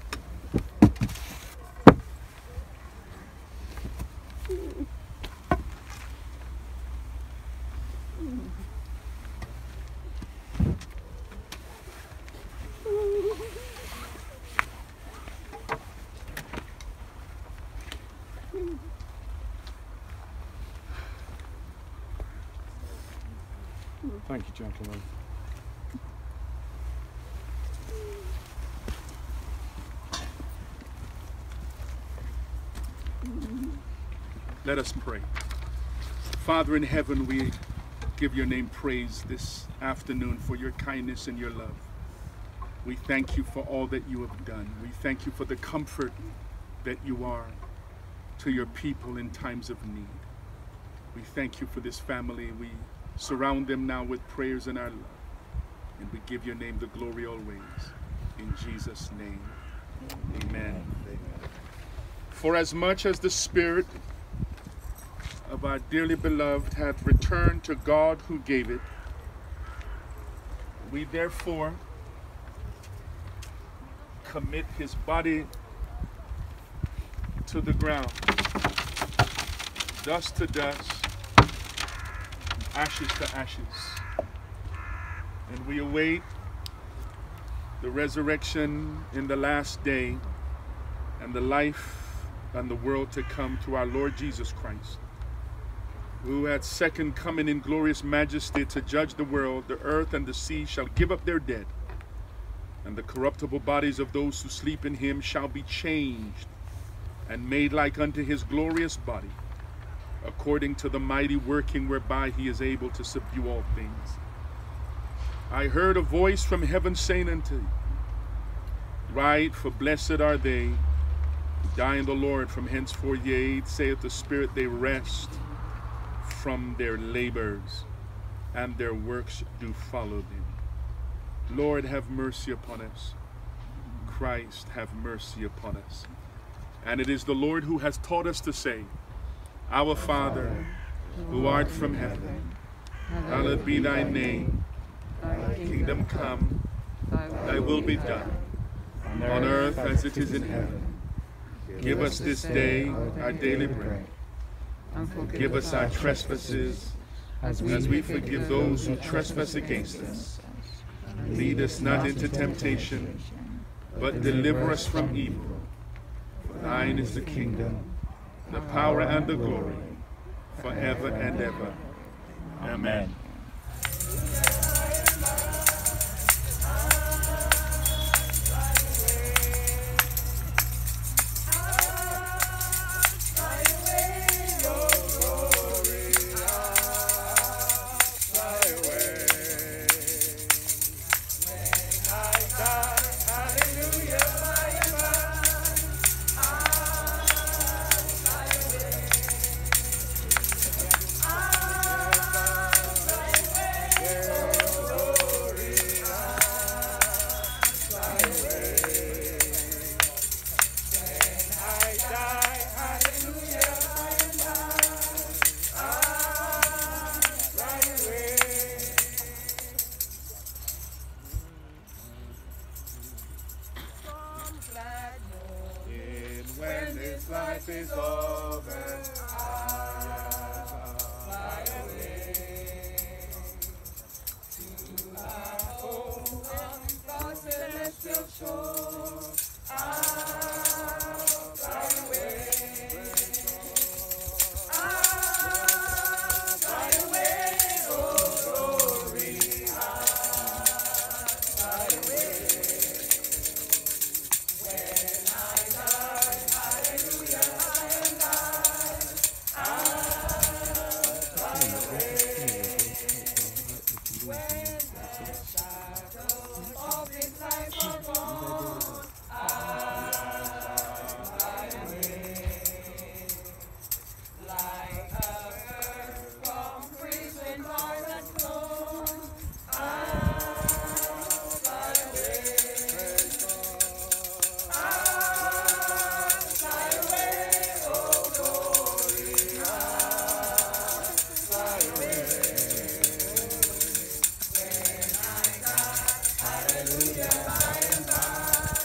Thank you, gentlemen. Let us pray. Father in heaven, we give your name praise this afternoon for your kindness and your love. We thank you for all that you have done. We thank you for the comfort that you are to your people in times of need. We thank you for this family. We surround them now with prayers and our love. And we give your name the glory always. In Jesus' name, amen. For as much as the spirit of our dearly beloved hath returned to God who gave it, we therefore commit his body to the ground, dust to dust, ashes to ashes. And we await the resurrection in the last day and the life and the world to come to our Lord Jesus Christ, who at second coming in glorious majesty to judge the world. The earth and the sea shall give up their dead, and the corruptible bodies of those who sleep in him shall be changed and made like unto his glorious body, according to the mighty working whereby he is able to subdue all things. I heard a voice from heaven saying unto you, Write, for blessed are they who die in the Lord from henceforth, yea, saith the Spirit, they rest from their labors, and their works do follow them. Lord, have mercy upon us. Christ, have mercy upon us. And it is the Lord who has taught us to say, Our Father, who art from heaven, hallowed be thy name. Thy kingdom come, thy will be done, on earth as it is in heaven. Give us this day our daily bread. Forgive us our trespasses, as we forgive those who trespass against us. Lead us not into temptation, but deliver us from evil. For thine is the kingdom, the power, and the glory, forever and ever. Amen. When this life is over, I fly away to our home on God's celestial shore. I'll fly away. I'll fly away, oh glory. I'll fly away. When I die, hallelujah, I'll fly away. When the shadows of this life are gone, I'll fly away. Like a bird from prison bars and throne, I'll fly away. I'll fly away, oh glory, I'll fly away. When I die, hallelujah, by and by,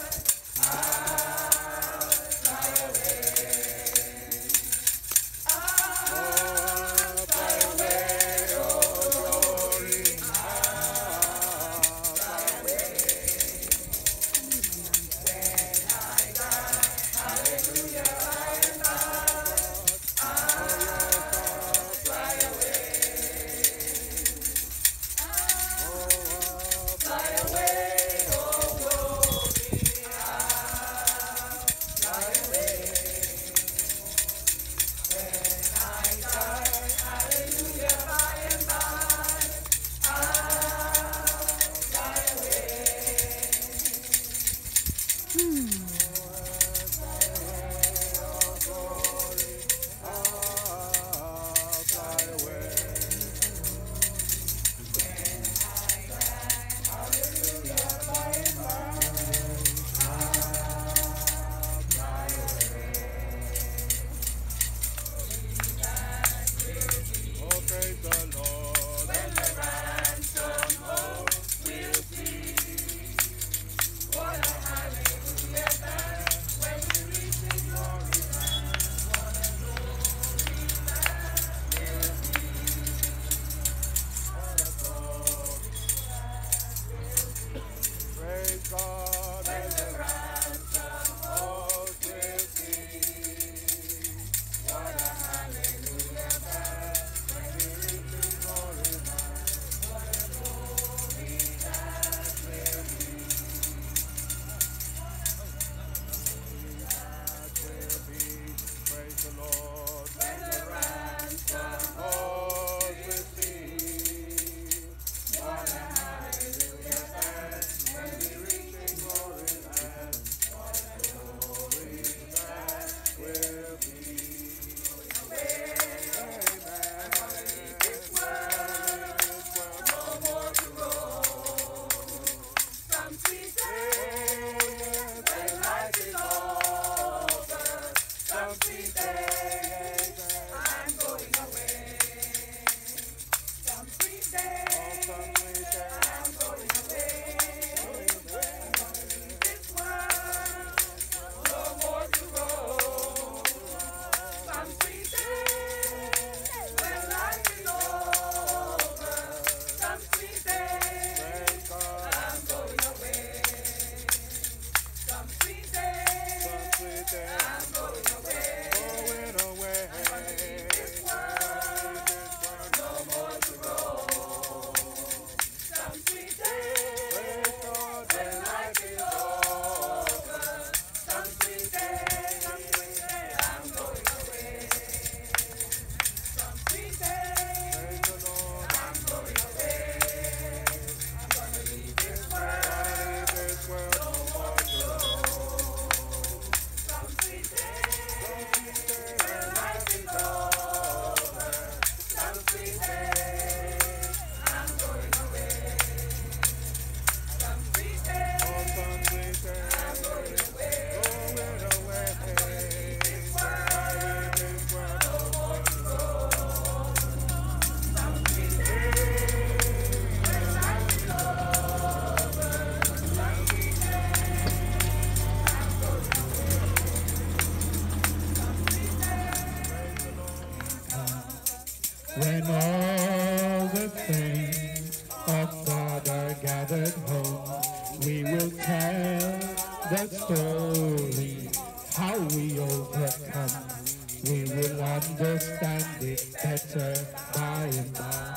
When all the saints of God are gathered home, we will tell the story, how we overcome. We will understand it better by and by.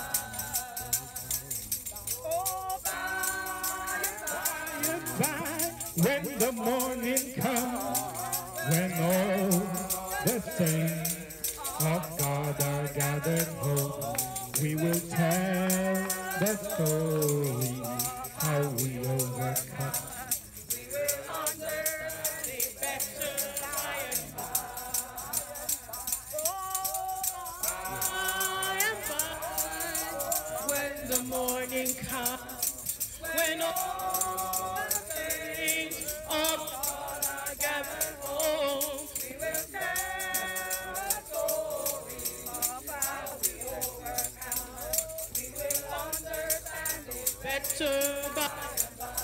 When the morning comes, when all the saints of God are gathered home, we will tell the story, how we overcome. We will understand it better by and by. When the morning comes, when all the saints of God are gathered home, we will tell the story of how we overcome. We will understand it better by and by.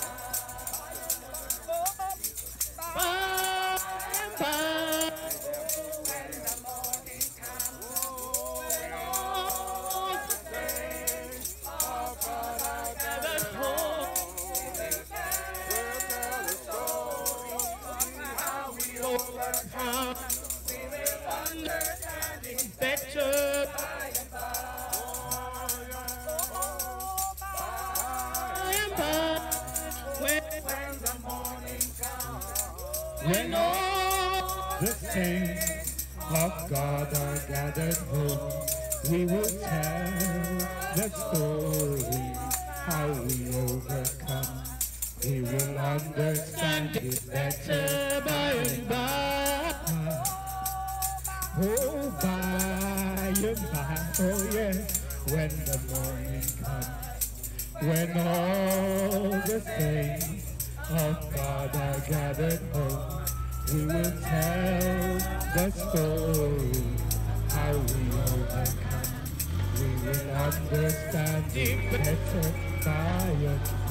When the morning comes, when all the saints of God are gathered home, we will tell the story of how we overcome. We will understand it better by and by. When the morning comes, when all the saints of God are gathered home, we will tell the story, how we overcome. We will understand it better by and by. Oh, by and by, oh yeah, when the morning comes, when all the saints of God are gathered home, we will tell the story, how we overcome. We will understand it better by and by.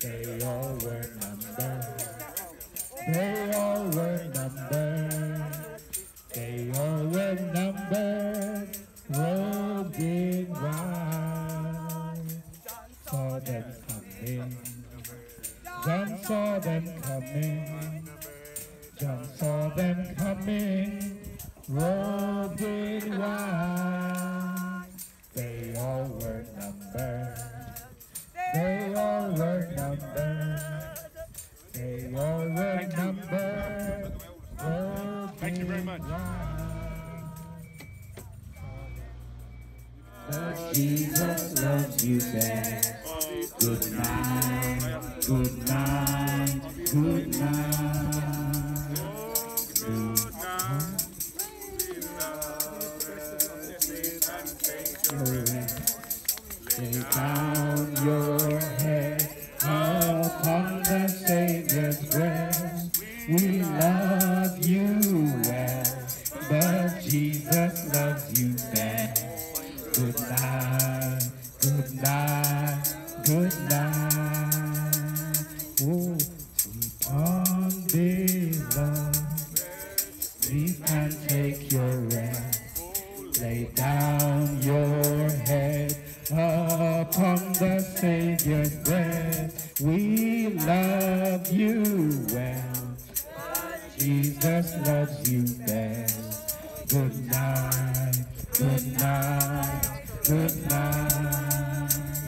They all were numbered. They all were numbered. They all were numbered, robed in white. Saw them coming. John saw them coming. John saw them coming, robed in white. They all were numbered. They all were numbered. They all were numbered. Thank you very much. But Jesus loves you best. Good night, good night, good night. Good night. Lay down your head upon the Savior's breast. We love you well, but Jesus loves you best. Good night, good night, good night. Oh, sleep on, beloved. Sleep and take your rest. Lay down your head upon the Savior's breast. We love you well. Jesus loves you best. Good night, good night, good night.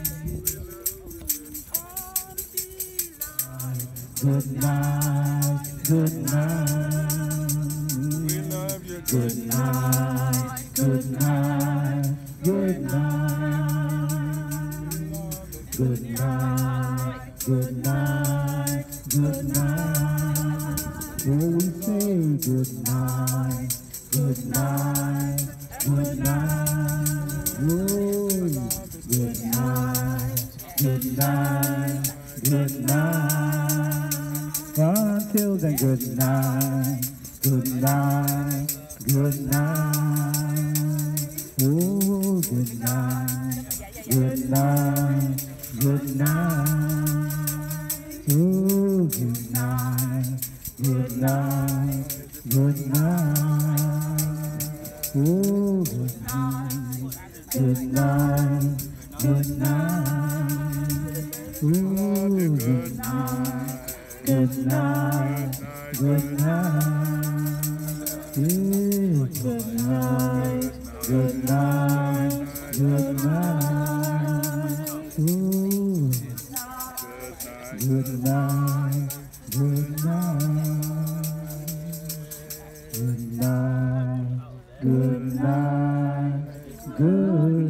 Good night, good night. We love you. Good night, good night, good night. Good night, good night, good night. Oh, we say good night, good night, good night. Oh, good night, good night, good night. Until then, good night, good night, good night. Oh, good night, good night, good night. Oh, good night, good night, good night. Oh, good night, good night, good night. Oh, good night, good night, good night. Oh, good night, good night, good night. Oh, good night, good night. Good night, good night, good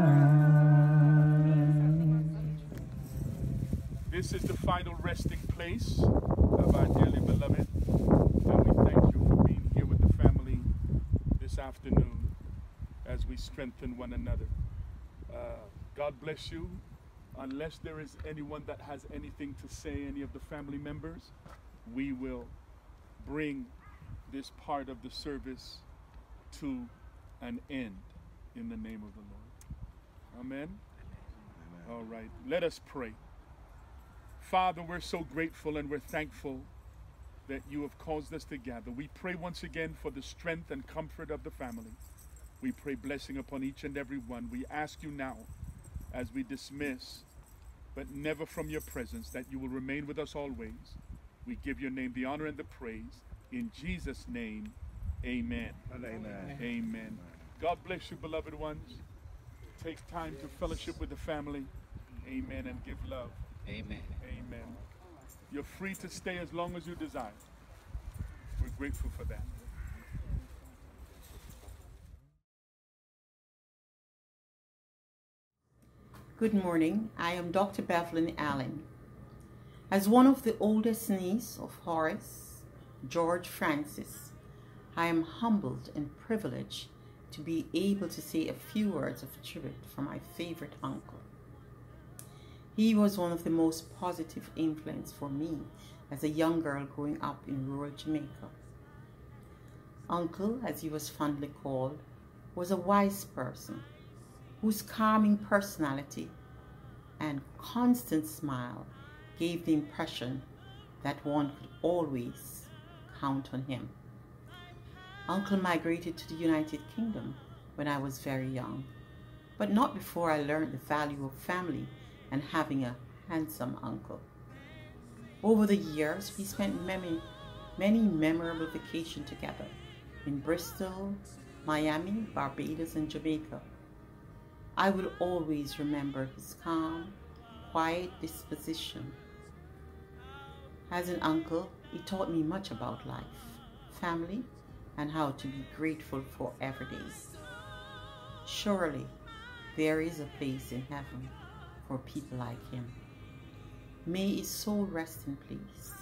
night. This is the final resting place of our dearly beloved. And we thank you for being here with the family this afternoon as we strengthen one another. God bless you. Unless there is anyone that has anything to say, any of the family members, we will bring this part of the service to an end in the name of the Lord. Amen. All right, let us pray. Father, we're so grateful and we're thankful that you have caused us to gather. We pray once again for the strength and comfort of the family. We pray blessing upon each and every one. We ask you now, as we dismiss, but never from your presence, that you will remain with us always. We give your name the honor and the praise. In Jesus' name, amen. Amen. Amen. God bless you, beloved ones. Take time to fellowship with the family. Amen. And give love. Amen. Amen. You're free to stay as long as you desire. We're grateful for that. Good morning. I am Dr. Bethel Allen. As one of the oldest nieces of Horace George Francis, I am humbled and privileged to be able to say a few words of tribute for my favorite uncle. He was one of the most positive influences for me as a young girl growing up in rural Jamaica. Uncle, as he was fondly called, was a wise person whose calming personality and constant smile gave the impression that one could always count on him. Uncle migrated to the United Kingdom when I was very young, but not before I learned the value of family and having a handsome uncle. Over the years, we spent many memorable vacations together in Bristol, Miami, Barbados, and Jamaica. I will always remember his calm, quiet disposition. As an uncle, he taught me much about life, family, and how to be grateful for every day. Surely, there is a place in heaven for people like him. May his soul rest in peace.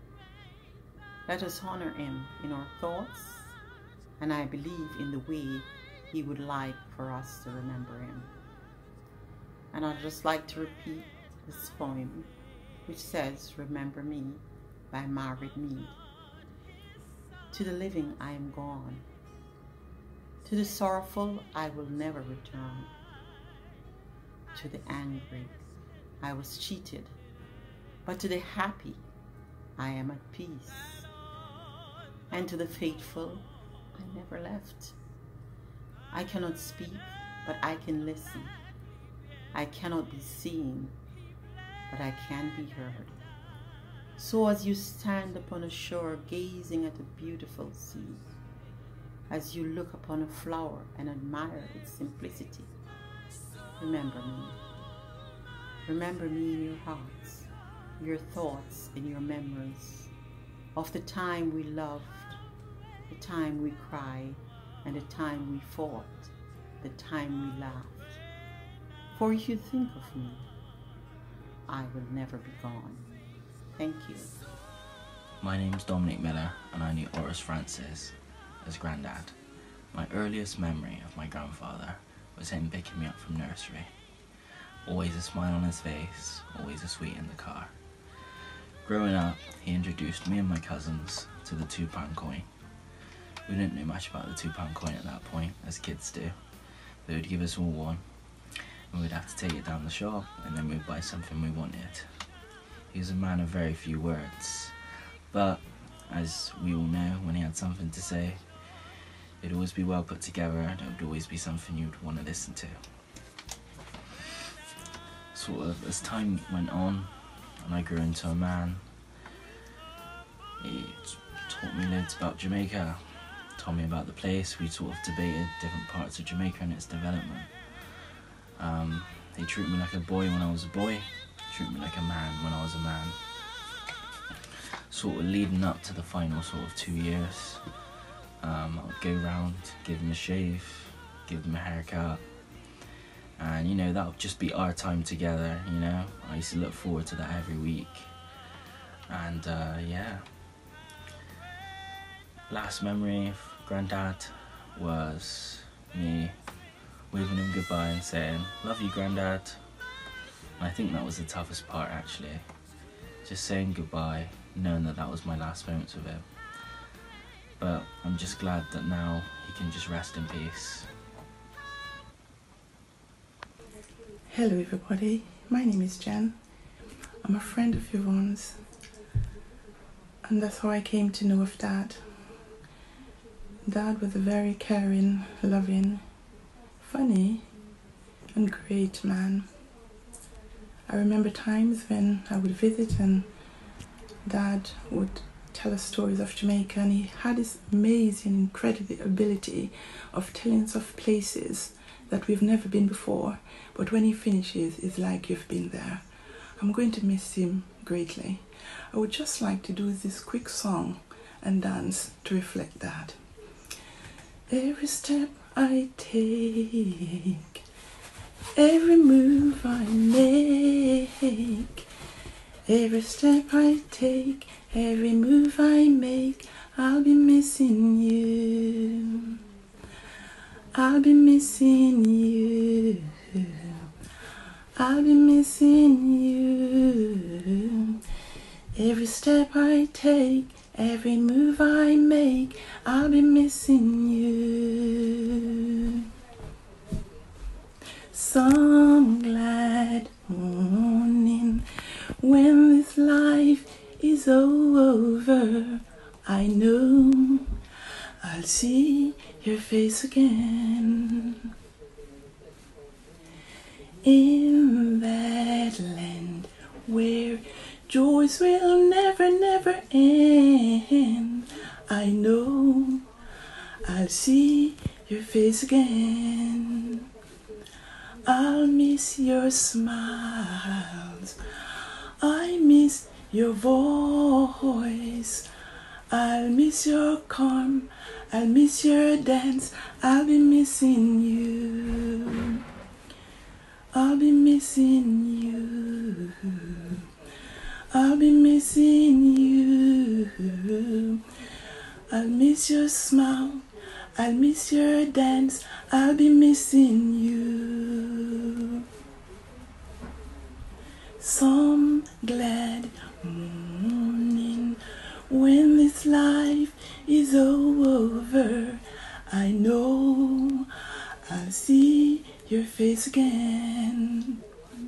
Let us honor him in our thoughts, and I believe in the way he would like for us to remember him. And I'd just like to repeat this poem, which says, "Remember Me" by Margaret Mead. To the living I am gone. To the sorrowful I will never return. To the angry I was cheated, but to the happy I am at peace. And to the faithful I never left. I cannot speak, but I can listen. I cannot be seen, but I can be heard. So as you stand upon a shore gazing at a beautiful sea, as you look upon a flower and admire its simplicity, remember me. Remember me in your hearts, your thoughts and your memories of the time we loved, the time we cried, and the time we fought, the time we laughed. For if you think of me, I will never be gone. Thank you. My name's Dominic Miller, and I knew Horace Francis as Grandad. My earliest memory of my grandfather was him picking me up from nursery. Always a smile on his face, always a sweet in the car. Growing up, he introduced me and my cousins to the £2 coin. We didn't know much about the £2 coin at that point, as kids do. They would give us all one, and we'd have to take it down the shop, and then we'd buy something we wanted. He was a man of very few words, but as we all know, when he had something to say, it'd always be well put together, and it would always be something you'd want to listen to. Sort of as time went on, and I grew into a man, he taught me loads about Jamaica, told me about the place. We sort of debated different parts of Jamaica and its development. He treated me like a boy when I was a boy, treated me like a man when I was a man. Sort of leading up to the final sort of 2 years, I would go round, give him a shave, give him a haircut, and you know, that would just be our time together, you know. I used to look forward to that every week, and yeah. Last memory of Grandad was me waving him goodbye and saying, "Love you, Grandad." And I think that was the toughest part, actually. Just saying goodbye, knowing that that was my last moments with him. But I'm just glad that now he can just rest in peace. Hello everybody, my name is Jen. I'm a friend of Yvonne's, and that's how I came to know of Dad. Dad was a very caring, loving, funny and great man. I remember times when I would visit and Dad would tell us stories of Jamaica, and he had this amazing, incredible ability of telling us of places that we've never been before, but when he finishes, it's like you've been there. I'm going to miss him greatly. I would just like to do this quick song and dance to reflect that. Every step I take, every move I make, every step I take, every move I make, I'll be missing you. I'll be missing you. I'll be missing you. Every step I take, every move I make, I'll be missing you. Some glad morning when this life is over, I know I'll see your face again. In that land where joys will never, never end, I know I'll see your face again. I'll miss your smiles, I miss your voice, I'll miss your calm, I'll miss your dance, I'll be missing you. I'll be missing you. I'll be missing you. I'll miss your smile, I'll miss your dance, I'll be missing you. Some glad morning when this life is over, I know I'll see your face again.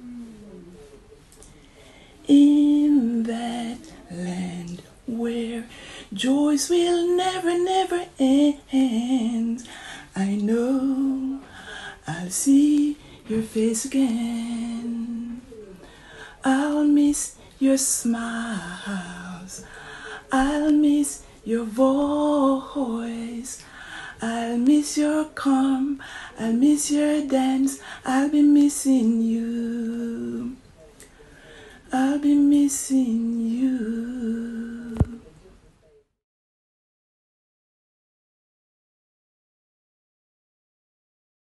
In that land where joys will never, never end, I know I'll see your face again. I'll miss your smiles, I'll miss your voice, I'll miss your calm, I'll miss your dance, I'll be missing you. I'll be missing you.